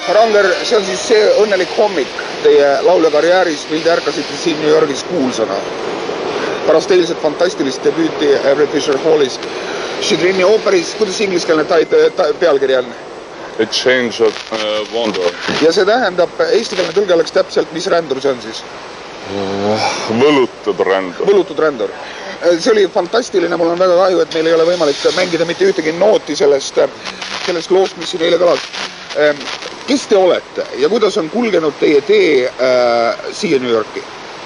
Ranger, see on siis see õnnelik hommik teie lauljakarjääris, mil te ärkasite siin New Yorgis kuulsana. Pärast eilset fantastilist debüüti Everett Fisher Hallis Schedrini ooperis, kuidas ingliskeelne pealkiri on? A Change of Wonder. Ja see tähendab, eestikeelne tõlge oleks täpselt, mis rändur see on siis? Võlutud rändur. Võlutud rändur. See oli fantastiline, mul on väga kahju, et meil ei ole võimalik mängida mitte ühtegi nooti sellest loost, mis siin eile kõlas. Kes te olete ja kuidas on kulgenud teie tee siia New Yorki?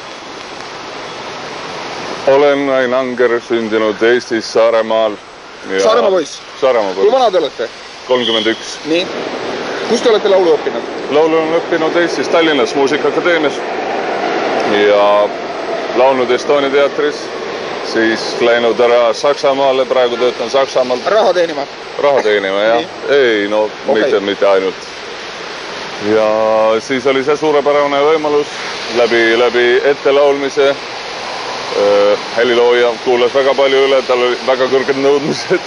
Olen Ain Anger, sündinud Eestis, Saaremaal. Saaremaa poiss? Saaremaa poiss. Kui vana te olete? 31. Nii. Kus te olete laulu õppinud? Laulu on õppinud Eestis Tallinnas Muusikaakadeemias ja laulnud Estonia teatris, siis läinud ära Saksamaale, praegu töötan Saksamaal. Raha teenima? Raha teenima, jah. Ei, no mitte ainult. Ja siis oli see suurepärane võimalus läbi ettelaulmise. Helilooja kuulas väga palju üle, tal oli väga kõrged nõudmised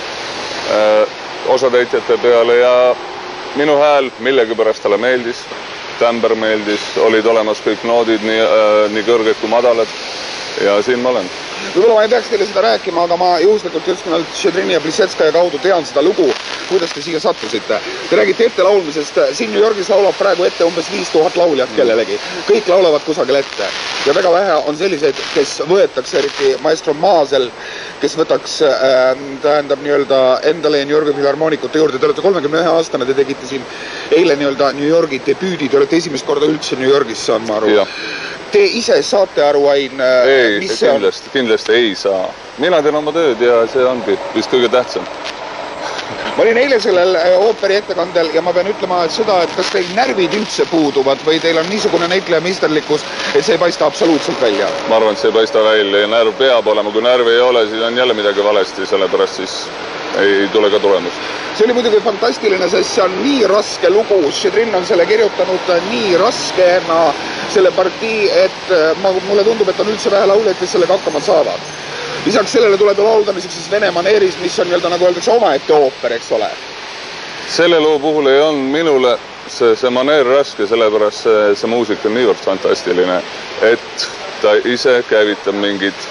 osatäitjate peale ja minu hääl millegipärast talle meeldis, tämber meeldis, olid olemas kõik noodid, nii kõrged kui madalad ja siin ma olen. Võib-olla ma ei peaks teile seda rääkima, aga ma juhuslikult just nimelt Schedrini ja Plisetskaja kaudu tean seda lugu, kuidas te siia sattusite. Te räägite ette laulmisest, siin New Yorgis laulab praegu ette umbes 5000 lauljat kellelegi. Kõik laulavad kusagil ette. Ja väga vähe on selliseid, kes võetakse, eriti maestro Maasel, kes võtaks tähendab nii-öelda endale New Yorgi filharmoonikute juurde. Te olete 31-aastane, te tegite siin eile nii-öelda New Yorgi debüüdi, te olete esimest korda üldse New Yorgis, saan ma aru. Te ise saate aru, Ain, mis see on? Kindlasti ei saa. Mina teen oma tööd ja see ongi vist kõige tähtsam. Ma olin eile sellel ooperi ettekandel ja ma pean ütlema seda, et kas teil närvid üldse puuduvad või teil on niisugune näitleja meisterlikkus, et see ei paista absoluutselt välja? Ma arvan, et see ei paista välja ja närv peab olema. Kui närvi ei ole, siis on jälle midagi valesti, sellepärast siis ei tule ka tulemust. See oli muidugi fantastiline, sest see on nii raske lugu. Schedrin on selle kirjutanud nii raskena selle partii, et mulle tundub, et on üldse vähe lauljaid, kes sellega hakkama saavad. Lisaks sellele tuleb laulda siis Vene maneeris, mis on nagu öeldakse omaette ooper, eks ole. Selle loo puhul ei on minule see maneer raske, sellepärast see muusik on niivõrd fantastiline, et ta ise käivitab mingid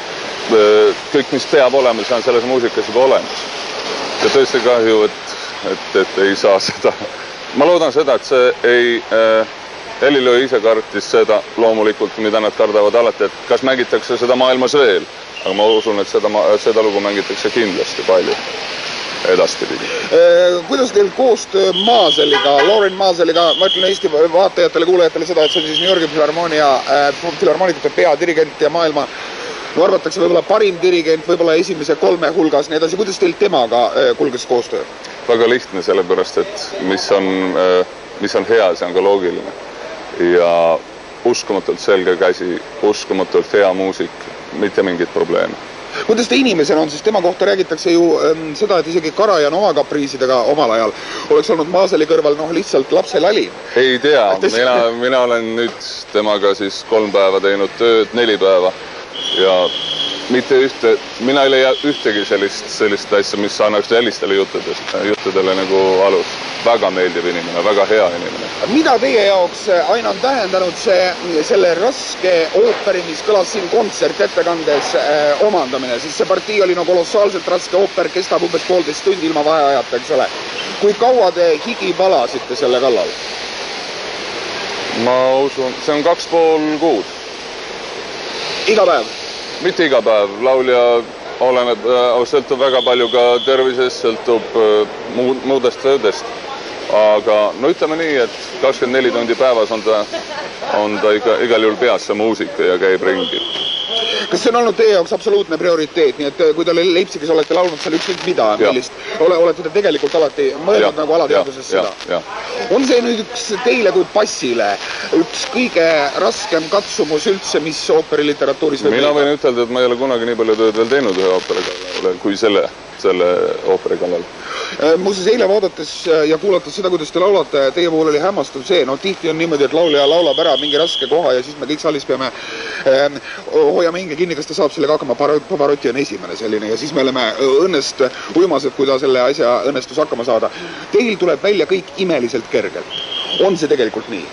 kõik, mis peab olema, see on selles muusikas juba olemas. Ja tõesti kahju, et ei saa seda. Ma loodan seda, et see ei... Helilöö ise kartis seda loomulikult, mida nad kardavad alati, et kas mängitakse seda maailmas veel. Aga ma usun, et seda lugu mängitakse kindlasti palju edaspidi. Kuidas teil koostöö Maaseliga, Lauren Maaseliga, ma ütlen Eesti vaatajatele, kuulajatele seda, et see on siis New Yorgi filharmoonikute peadirigent ja maailma arvatakse võib-olla parim dirigent, võib-olla esimese 3 hulgas, nii edasi. Kuidas teil temaga kulges koostöö? Väga lihtne, sellepärast, et mis on hea, see on ka loogiline. Ja uskumatult selge käsi, uskumatult hea muusik, mitte mingit probleeme. Kuidas te inimesena on, siis tema kohta räägitakse ju seda, et isegi Karajan oma kapriisidega omal ajal oleks olnud Maaseli kõrval lihtsalt lapselali. Ei tea, mina olen nüüd temaga siis 3 päeva teinud tööd, 4 päeva ja mitte mina ei leia ühtegi sellist asja, mis annaks sellistele juttudele nagu alus. Väga meeldiv inimene, väga hea inimene. Mida teie jaoks, Ain, on tähendanud selle raske ooperi, mis kõlas siin kontsertettekandes omandamine? Siis see partii oli kolossaalselt raske ooper, kestab umbes 1,5 tundi ilma vaheajata, eks ole. Kui kaua te higi valasite selle kallal? Ma usun, see on 2,5 kuud. Iga päev? Mitte iga päev. Laulja sõltub väga palju ka tervisest, sõltub muudest töödest. Aga ütleme nii, et 24 tundi päevas on ta igal juhul peas see muusika ja käib ringi. Kas see on olnud teie jaoks absoluutne prioriteet, nii et kui te Leipzigis olete laulnud seal ükskõik mida, millist, olete te tegelikult alati mõelnud nagu alateaduses seda? On see nüüd teile kui bassile üks kõige raskem katsumus üldse, mis ooperiliteratuuris võib Mina võin ütelda, et ma ei ole kunagi nii palju tööd veel teinud ühe ooperi kallal kui selle ooperi kallal. Muuseas, eile vaadates ja kuulates seda, kuidas te laulate, teie puhul oli hämmastav see, no tihti on niimoodi, et laulja laulab ära mingi raske koha ja siis me kõik saalis peame hoiame hinge kinni, kas ta saab sellega hakkama, Pavarotti on esimene selline ja siis me oleme õnnest uimased, kui ta selle asja õnnestus hakkama saada. Teil tuleb välja kõik imeliselt kergelt. On see tegelikult nii?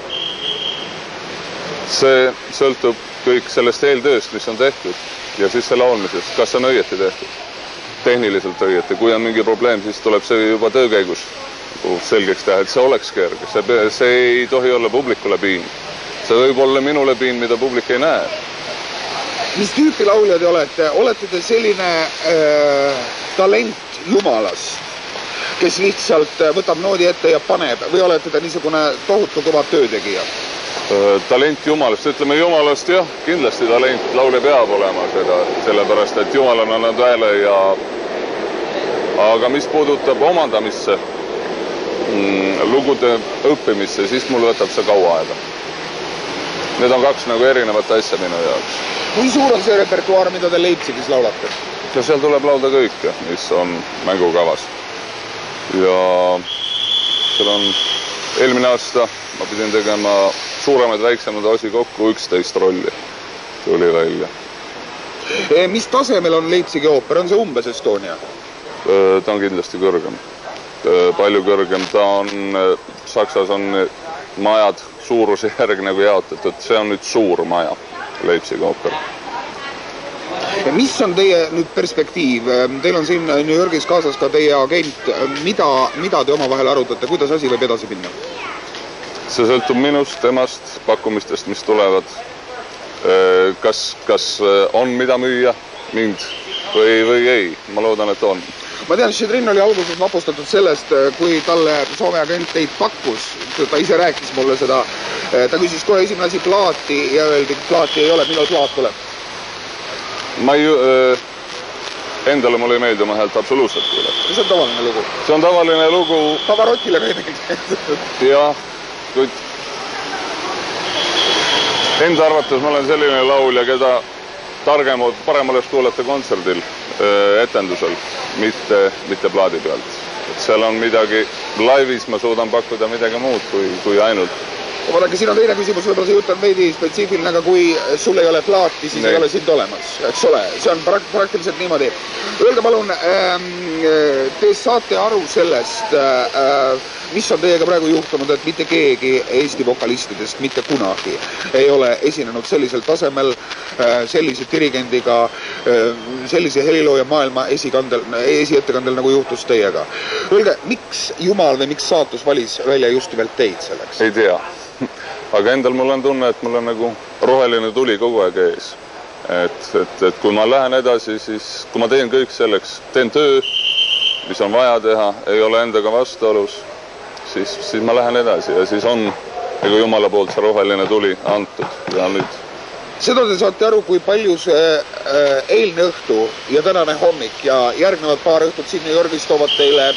See sõltub kõik sellest eeltööst, mis on tehtud ja siis see laulmisest, kas on õieti tehtud. Tehniliselt õieti, kui on mingi probleem, siis tuleb see juba töökäigus selgeks teha, et see oleks kerge. See ei tohi olla publikule piin. See võib olla minule piin, mida publik ei näe. Mis tüüpi laulja te olete? Olete te selline talent jumalast, kes lihtsalt võtab noodi ette ja paneb või olete te niisugune tohutu kõva töötegija? Talent jumalast, ütleme jumalast jah, kindlasti talent, laulja peab olema seda, sellepärast, et jumal on annanud hääle ja aga mis puudutab omandamisse, lugude õppimisse, siis mul võtab see kaua aega. Need on kaks nagu erinevat asja minu jaoks. Kui suur on see repertuaar, mida te Leipzigis laulate? Ja seal tuleb laulda kõike, mis on mängukavas. Ja seal on eelmine aasta ma pidin tegema suuremaid väiksemad osi kokku 11 rolli tuli välja. Mis tasemel on Leipzigi ooper? On see umbes Estonia? Ta on kindlasti kõrgem. Palju kõrgem. Ta on, Saksas on majad suuruse järg nagu jaotatud. See on nüüd suur maja, Leipzigi ooper. Mis on teie nüüd perspektiiv? Teil on siin New Yorgis kaasas ka teie agent. Mida te omavahel arutate? Kuidas asi võib edasi minna? See sõltub minust, temast, pakkumistest, mis tulevad. Kas on mida müüa mind või ei? Ma loodan, et on. Ma tean, Šedrin oli alguses vapustatud sellest, kui talle Soome agent teid pakkus. Ta ise rääkis mulle seda. Ta küsis kohe esimene asi plaati ja öeldi, et plaati ei ole, millal plaat tuleb. Endale mulle ei meeldi oma häält absoluutselt kuulata. See on tavaline lugu. See on tavaline lugu. Pavarotile meeldib. Jah, kuid enda arvates ma olen selline laulja, keda parem oleks kuulata kontserdil, etendusel, mitte plaadi pealt. Seal on midagi, laivis ma suudan pakkuda midagi muud kui ainult. Vaadake, siin on teine küsimus, võib-olla see jutt on veidi spetsiifiline, aga kui sul ei ole plaati, siis ei ole sind olemas, eks ole. See on praktiliselt niimoodi. Öelge palun, te saate aru sellest, mis on teiega praegu juhtunud, et mitte keegi Eesti vokalistidest mitte kunagi ei ole esinenud sellisel tasemel, sellise dirigendiga, sellise helilooja maailma esiettekandel nagu juhtus teiega. Öelge, miks Jumal või miks saatus valis välja just nimelt teid selleks? Ei tea. Aga endal mul on tunne, et mul on nagu roheline tuli kogu aeg ees. Et kui ma lähen edasi, siis kui ma teen kõik selleks, teen töö, mis on vaja teha, ei ole endaga vastuolus, siis ma lähen edasi ja siis on nagu Jumala poolt see roheline tuli antud ja nüüd. Seda te saate aru, kui palju see eilne õhtu ja tänane hommik ja järgnevad paar õhtut siin New Yorgis toovad teile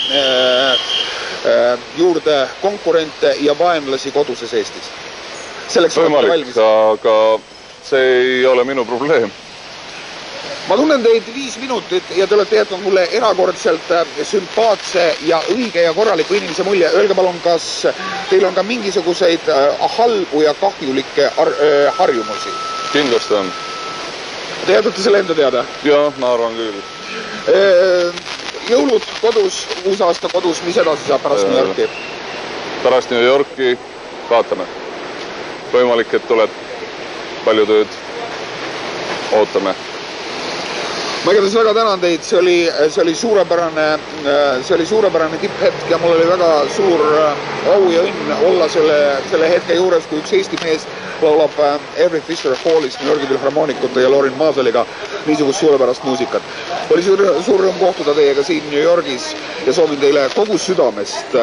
juurde konkurente ja vaenlasi koduses Eestis. Võimalik, aga see ei ole minu probleem. Ma tunnen teid 5 minutit ja te olete jätnud mulle erakordselt sümpaatse ja õige ja korraliku inimese mulje. Öelge palun, kas teil on ka mingisuguseid halbu ja kahjulikke harjumusi? Kindlasti on. Te jätate selle enda teada? Jah, ma arvan küll. Jõulud kodus, uusaasta kodus, mis edasi saab pärast New Yorki? Pärast New Yorki vaatame. Võimalik, et tuleb palju tööd. Ootame. Ma igatahes väga tänan teid, see oli suurepärane tipphetk ja mul oli väga suur au ja õnn olla selle hetke juures, kui üks Eesti mees laulab Every Fisher Hallis New Yorgi Filharmonikute ja Lorin Maasaliga niisugust suurepärast muusikat. Oli suur rõõm kohtuda teiega siin New Yorgis ja soovin teile kogu südamest,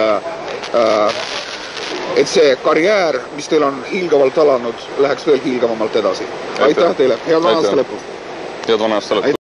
et see karjäär, mis teil on hiilgavalt alanud, läheks veel hiilgavamalt edasi. Aitäh teile, head vana aasta lõppu! Head vana aasta lõppu!